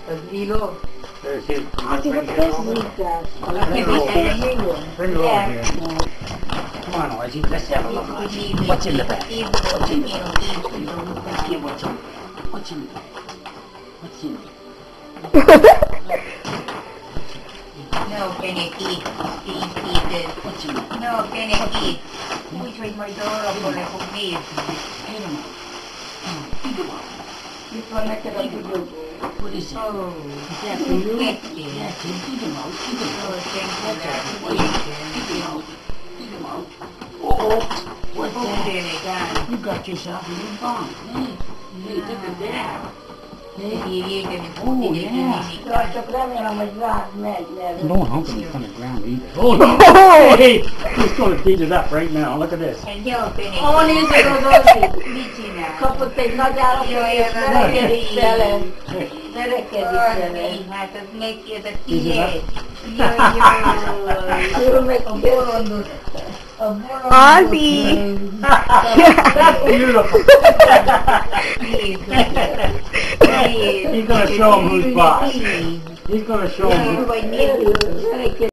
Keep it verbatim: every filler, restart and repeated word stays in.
Az ilog. There's his. Hát ez a kezdőkkel. Bring her over here. Come on, Ozzy. Let's have a look. What's in the bag? What's in the bag? Let's see what's in What's in the bag? What's in the No, can it eat? Eat, eat it. What's in the No, can it eat? Which way my door open like a me? Eat them out. Eat them out. Itt van neked a tudod. What is it? Oh, Is that for you? get it. That's it. Eat them out. Eat them Oh, out. thank you. That's That's it. Eat them out. Eat them out. Oh, what's Oh, that? there it is. You got yourself a new bomb. Hey, hey, look at that. Hey. Oh, yeah. Jaj, csak remélem, hogy rád megy, mert... Don't hump him in front of the ground either. Oh, no. Hey, he's going to beat it up right now. Look at this. Ó, nézzük az Ozzy! Mit csinál? Kapott egy nagy állatot, és verekedik vele. Verekedik vele. Hát az neki, ez a Is it tiéd. up? Jaj, Ő meg a bolondot. A bolondot. Ozzy! That's beautiful. He's going to show him who's boss. He's going to show him who's Vagy nézzük.